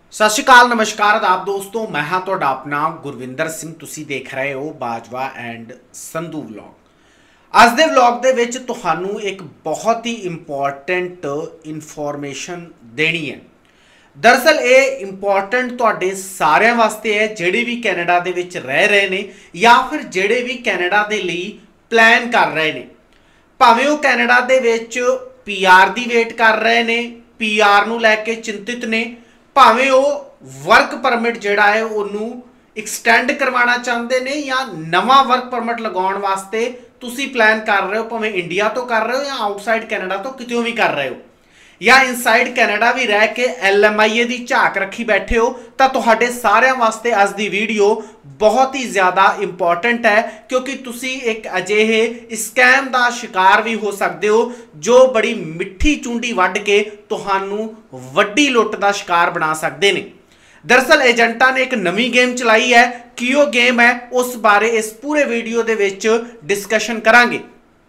सत श्री अकाल नमस्कार आदाब दोस्तों, मैं हाँ तुहाडा अपना गुरविंदर सिंह। तुसी देख रहे हो बाजवा एंड संधू व्लॉग। अज दे व्लॉग दे विच तुहानू एक बहुत ही इंपॉर्टेंट इन्फॉर्मेशन देनी है। दरअसल ये इंपॉर्टेंट तुहाडे सारिਆਂ वास्ते है जिहड़े भी कैनेडा दे विच रह रहे ने या फिर जिहड़े भी कैनेडा दे लई प्लान कर रहे ने। भावें वो कैनेडा दे विच पीआर दी वेट कर रहे ने, पीआर नू लैके चिंतित ने, भावें वो वर्क परमिट जिहड़ा है उन्होंने एक्सटेंड करवाना चाहते हैं या नवा वर्क परमिट लगाने वास्ते तुसी प्लान कर रहे हो, भावें इंडिया तो कर रहे हो या आउटसाइड कैनेडा तो कितों भी कर रहे हो या इनसाइड कैनेडा भी रह के LMIA की झाक रखी बैठे हो, तो तुहाडे सारिਆਂ वास्ते अज दी वीडियो बहुत ही ज़्यादा इंपॉर्टेंट है क्योंकि तुसी एक अजिहे स्कैम का शिकार भी हो सकते हो जो बड़ी मिठी चूंडी वढ़ के तुहानू वड्डी लुट का शिकार बना सकते हैं। दरअसल एजेंटा ने एक नवी गेम चलाई है, कि वो गेम है उस बारे इस पूरे वीडियो के विच डिस्कशन करांगे।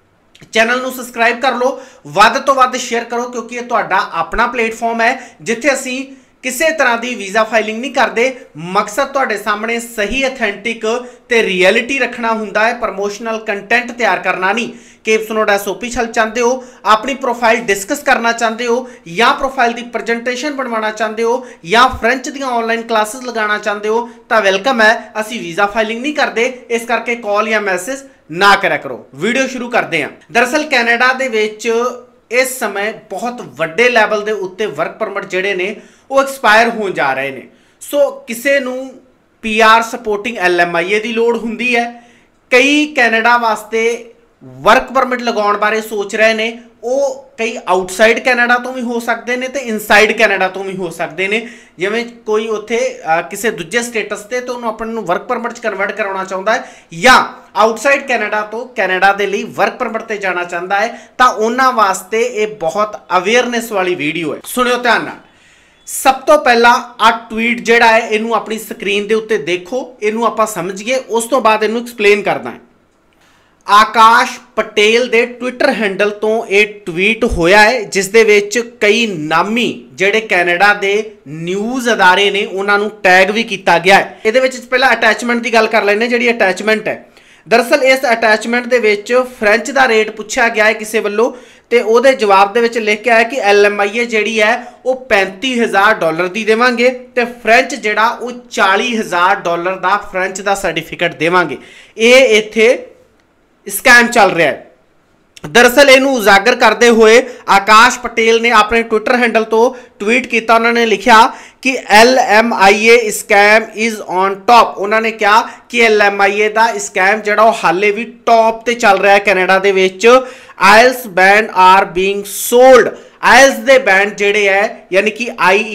चैनल नू सबसक्राइब कर लो, वध तो वध शेयर करो क्योंकि ये तुहाडा अपना प्लेटफॉर्म है जिथे असी किसी तरह की वीज़ा फाइलिंग नहीं करते। मकसद तुहाडे सामने सही ऑथेंटिक ते रियलिटी रखना हुंदा है, प्रमोशनल कंटेंट तैयार करना नहीं। केप्स नोड SOP छल चाहते हो, अपनी प्रोफाइल डिस्कस करना चाहते हो या प्रोफाइल की प्रजेंटेशन बनवाना चाहते हो या फ्रेंच दी ऑनलाइन क्लासेस लगाना चाहते हो तो वेलकम है। असी वीज़ा फाइलिंग नहीं करते, इस करके कॉल या मैसेज ना करा करो। वीडियो शुरू करते हैं। दरअसल कैनेडा दे विच इस समय बहुत वड्डे लैवल के उत्ते वर्क परमिट जिहड़े ने वो एक्सपायर हो जा रहे हैं। सो किसी नू PR सपोर्टिंग LMIA की लोड़ हुंदी है। कई कैनेडा वास्ते वर्क परमिट लगाने बारे सोच रहे हैं, वो कई आउटसाइड कैनेडा तो भी हो सकते हैं तो इनसाइड कैनेडा तो भी हो सकते हैं। जिवें कोई उत्थे किसी दूजे स्टेटस से तो उन्होंने अपने वर्क परमिट कन्वर्ट करवाना चाहता है या आउटसाइड कैनेडा तो कैनेडा के लिए वर्क परमिट से जाना चाहता है, तो उन्होंने वास्ते ये बहुत अवेयरनेस वाली वीडियो है। सुनियो ध्यान नाल। सब तो पहला आ ट्वीट जिहड़ा है इनू अपनी स्क्रीन के उत्ते देखो, इनू आपां समझिए, उस तो बाद इनू एक्सप्लेन करना है। आकाश पटेल दे ट्विटर हैंडल तो ये ट्वीट होया है जिस दे विच कई नामी जिहड़े कैनेडा दे न्यूज़ अदारे ने उन्होंने टैग भी किया गया है। ये पहला अटैचमेंट की गल कर लेने। जिहड़ी अटैचमेंट है, दरअसल इस अटैचमेंट दे विच फ्रेंच का रेट पूछा गया है किसी वालों, तो वो जवाब दे विच लिख के आया कि LMIA जिहड़ी है वो $35,000 दी देवांगे ते फ्रेंच जिहड़ा वो $40,000 का फ्रेंच का सर्टिफिकेट देवांगे। ये इत्थे स्कैम चल रहा है। दरअसल इनू उजागर करते हुए आकाश पटेल ने अपने ट्विटर हैंडल तो ट्वीट किया। उन्होंने लिखा कि LMIA scam is on top. उन्होंने कहा कि LMIA का स्कैम जो हाले भी टॉप ते चल रहा है कैनेडा दे विच। IELTS band are being sold. IELTS दे बैंड जेडे है यानी कि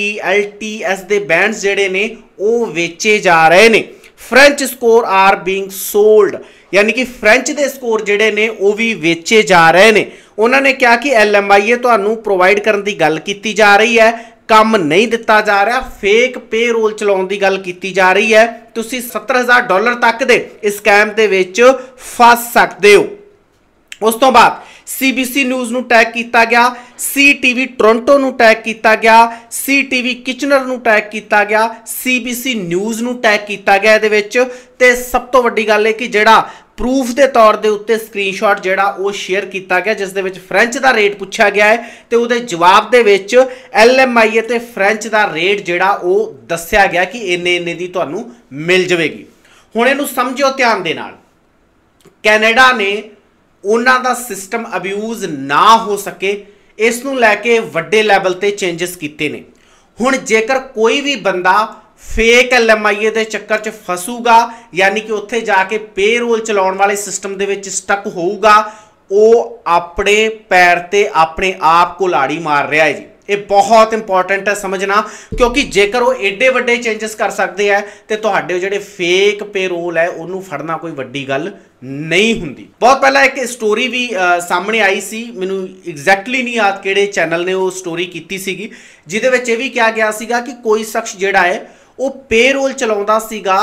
IELTS दे बैंड जेडे ने वो वेचे जा रहे ने। French score are being sold यानी कि फ्रेंच के स्कोर जिहड़े ने वो भी वेचे जा रहे हैं। उन्होंने कहा कि LMIA तुहानू प्रोवाइड करने की गल की जा रही है, काम नहीं दिता जा रहा, फेक पे रोल चलाने की गल की जा रही है। तुसी $70,000 तक दे स्कैम दे विच फस सकते हो। उस तो बाद CBC न्यूज़ नू टैग किया गया, CTV टोरंटो नू टैग किया गया, CTV किचनर नू टैग किया गया, CBC न्यूज़ नू टैग किया गया। इहदे विच ते सब तो वड्डी गल है कि जिहड़ा प्रूफ के तौर के उत्ते स्क्रीनशॉट जिहड़ा वो शेयर किया गया जिस दे विच फ्रेंच का रेट पूछा गया है तो उहदे जवाब दे विच LMIA ते फ्रेंच का रेट जिहड़ा वो दस्सिया गया कि इन्ने इन्ने दी तुहानू मिल जाएगी। हुण इहनू समझियो ध्यान दे नाल। कैनेडा ने उन्हां दा सिस्टम अब्यूज ना हो सके इस नूं लैके वड्डे लैवल ते चेंजिस कीते ने। हुण जेकर कोई भी बंदा फेक LMIA के चक्कर च फसूगा यानी कि उत्थे जाके पे रोल चलाउण वाले सिस्टम दे विच स्टक होऊगा, वो अपने पैर ते अपने आप को लाड़ी मार रहा है जी। ये बहुत इंपॉर्टेंट है समझना क्योंकि जेकर वो एडे वड्डे चेंजेस कर सकते हैं तो तुहाडे जिहड़े फेक पे रोल है उन्होंने फड़ना कोई वड्डी गल नहीं हुंदी। बहुत पहला एक स्टोरी भी सामने आई सी, मैनू एग्जैक्टली नहीं याद किहड़े चैनल ने वो स्टोरी की सीगी जिहदे विच ये भी कहा गया सीगा कि कोई शख्स जिहड़ा है वो पे रोल चलाउंदा सीगा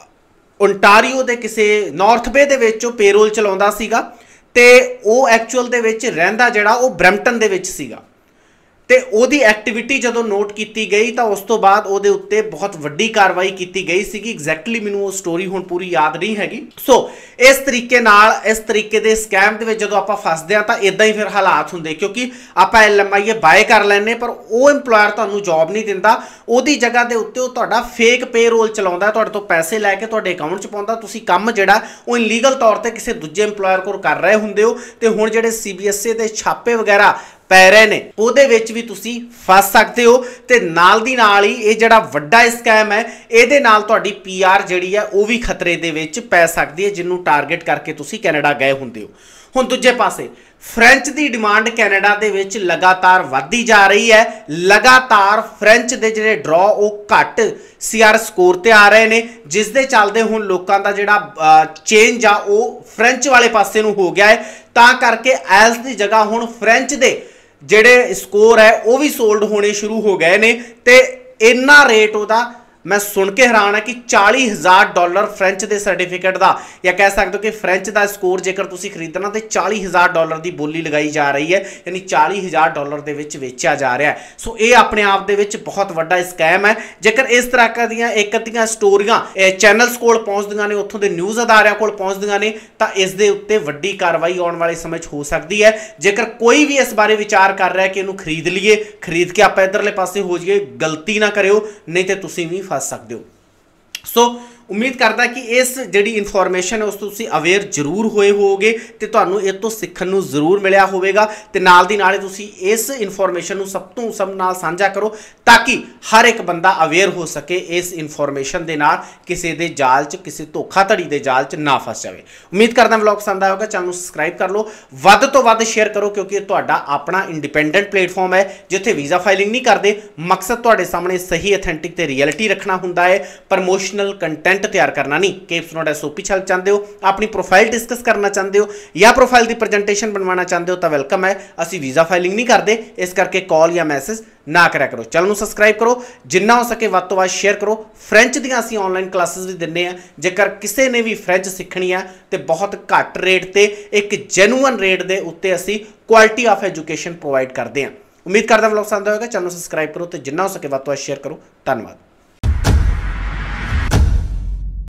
ओंटारियो दे किसी नॉर्थ बे दे विच पे रोल चलाउंदा सीगा ते वो एक्चुअल दे विच रहिंदा जिहड़ा वो ब्रैम्पटन दे विच सीगा। ਤੇ ਉਹਦੀ ਐਕਟੀਵਿਟੀ ਜਦੋਂ ਨੋਟ ਕੀਤੀ ਗਈ ਤਾਂ ਉਸ ਤੋਂ ਬਾਅਦ ਉਹਦੇ ਉੱਤੇ ਬਹੁਤ ਵੱਡੀ ਕਾਰਵਾਈ ਕੀਤੀ ਗਈ ਸੀਗੀ। ਐਗਜ਼ੈਕਟਲੀ ਮੈਨੂੰ ਉਹ ਸਟੋਰੀ ਹੁਣ ਪੂਰੀ ਯਾਦ ਨਹੀਂ ਹੈਗੀ। ਸੋ ਇਸ ਤਰੀਕੇ ਦੇ ਸਕੈਮ ਦੇ ਵਿੱਚ ਜਦੋਂ ਆਪਾਂ ਫਸਦੇ ਆ ਤਾਂ ਇਦਾਂ ਹੀ ਫਿਰ ਹਾਲਾਤ ਹੁੰਦੇ, ਕਿਉਂਕਿ ਆਪਾਂ LMIA ਬਾਏ ਕਰ ਲੈਂਦੇ ਪਰ ਉਹ EMPLOYER ਤੁਹਾਨੂੰ ਜੌਬ ਨਹੀਂ ਦਿੰਦਾ, ਉਹਦੀ ਜਗ੍ਹਾ ਦੇ ਉੱਤੇ ਉਹ ਤੁਹਾਡਾ ਫੇਕ ਪੇਰੋਲ ਚਲਾਉਂਦਾ, ਤੁਹਾਡੇ ਤੋਂ ਪੈਸੇ ਲੈ ਕੇ ਤੁਹਾਡੇ ਅਕਾਊਂਟ 'ਚ ਪਾਉਂਦਾ। ਤੁਸੀਂ ਕੰਮ ਜਿਹੜਾ ਉਹ ਇਨਲੀਗਲ ਤੌਰ ਤੇ ਕਿਸੇ ਦੂਜੇ EMPLOYER ਕੋਲ ਕਰ ਰਹੇ ਹੁੰਦੇ ਹੋ ਤੇ ਹੁਣ ਜਿਹੜੇ CBSE ਦੇ ਛਾਪੇ ਵਗੈਰਾ ਪੈ ਰਹੇ ਨੇ ਉਹਦੇ ਵਿੱਚ ਵੀ ਤੁਸੀਂ ਫਸ ਸਕਦੇ ਹੋ। ਤੇ ਨਾਲ ਦੀ ਨਾਲ ਹੀ ਇਹ ਜਿਹੜਾ ਵੱਡਾ ਸਕੈਮ ਹੈ ਇਹਦੇ ਨਾਲ ਤੁਹਾਡੀ PR ਜਿਹੜੀ ਹੈ ਉਹ ਵੀ ਖਤਰੇ ਦੇ ਵਿੱਚ ਪੈ ਸਕਦੀ ਹੈ, ਜਿਹਨੂੰ ਟਾਰਗੇਟ ਕਰਕੇ ਤੁਸੀਂ ਕੈਨੇਡਾ ਗਏ ਹੁੰਦੇ ਹੋ। ਹੁਣ ਦੂਜੇ ਪਾਸੇ ਫ੍ਰੈਂਚ ਦੀ ਡਿਮਾਂਡ ਕੈਨੇਡਾ ਦੇ ਵਿੱਚ ਲਗਾਤਾਰ ਵੱਧਦੀ ਜਾ ਰਹੀ ਹੈ। ਲਗਾਤਾਰ ਫ੍ਰੈਂਚ ਦੇ ਜਿਹੜੇ ਡਰਾ ਉਹ ਘੱਟ CR ਸਕੋਰ ਤੇ ਆ ਰਹੇ ਨੇ, ਜਿਸ ਦੇ ਚੱਲਦੇ ਹੁਣ ਲੋਕਾਂ ਦਾ ਜਿਹੜਾ ਚੇਂਜ ਆ ਉਹ ਫ੍ਰੈਂਚ ਵਾਲੇ ਪਾਸੇ ਨੂੰ ਹੋ ਗਿਆ ਹੈ। ਤਾਂ ਕਰਕੇ ਐਲਸ ਦੀ ਜਗ੍ਹਾ ਹੁਣ ਫ੍ਰੈਂਚ ਦੇ ਜਿਹੜੇ ਸਕੋਰ ਹੈ ਉਹ ਵੀ ਸੋਲਡ ਹੋਣੇ ਸ਼ੁਰੂ ਹੋ ਗਏ ਨੇ। ਤੇ ਇੰਨਾ ਰੇਟ ਉਹਦਾ मैं सुन के हैरान है कि $40,000 फ्रेंच के सर्टिफिकेट का, या कह सकते हो कि फ्रेंच का स्कोर जेकर तुसी खरीदना तो $40,000 की बोली लगाई जा रही है, यानी $40,000 के वेचा जा रहा है। सो ये अपने आप दे विच बहुत वड्डा स्कैम है। जेकर इस तरह दियां एक अद्धियां स्टोरियां चैनल्स कोल पहुंचदियां ने, उत्थों के न्यूज़ अदारियां कोल पहुंचदियां ने, तो इस दे उत्ते वड्डी कार्रवाई आने वाले समय हो सकती है। जेकर कोई भी इस बारे विचार कर रहा है कि इहनूं खरीद लीए, खरीद के आप इधरले पासे हो जाइए, गलती ना करियो, नहीं तो तुसीं भी फस सकते हो। सो उम्मीद करता कि इस जिहड़ी इन्फॉर्मेशन है उस तो तुसीं अवेयर जरूर होए होगे ते तुहानूं इस तो सीखण नूं जरूर मिलिया होवेगा। ते नाल दी नाल तुसीं इस इन्फॉर्मेशन नूं सब नाल साझा करो ताकि हर एक बंदा अवेयर हो सके इस इन्फॉर्मेशन दे नाल, किसी दे जाल च, किसी धोखाधड़ी दे जाल च ना फस जाए। उम्मीद करदा व्लॉग पसंद आया होगा, चैनल नूं सबसक्राइब कर लो, वध तो वध शेयर करो, क्योंकि तुहाडा अपना इंडिपेंडेंट प्लेटफॉर्म है जिथे वीज़ा फाइलिंग नहीं करते। मकसद तुहाडे सामने सही अथेंटिक ते रियलिटी रखना हुंदा है, प्रमोशनल कंटेंट तैयार करना नहीं। केप्स नोट SOP चल चाहते हो, अपनी प्रोफाइल डिस्कस करना चाहते हो या प्रोफाइल की प्रेजेंटेशन बनवाना चाहते हो तो वेलकम है। असी वीज़ा फाइलिंग नहीं करते, इस करके कॉल या मैसेज ना करा करो। चैनल नूं सबसक्राइब करो, जिन्ना हो सके वध तो वध शेयर करो। फ्रेंच दी असी ऑनलाइन क्लासेस भी दिंदे हैं, जेकर किसी ने भी फ्रेंच सीखनी है तो बहुत घट रेट ते एक जेन्युइन रेट के उत्ते असी क्वालिटी ऑफ एजुकेशन प्रोवाइड करते हैं। उम्मीद करदा व्लॉग पसंद आएगा, चैनल सबसक्राइब करो तो जिन्ना हो सके वध तो वध शेयर करो। धन्यवाद।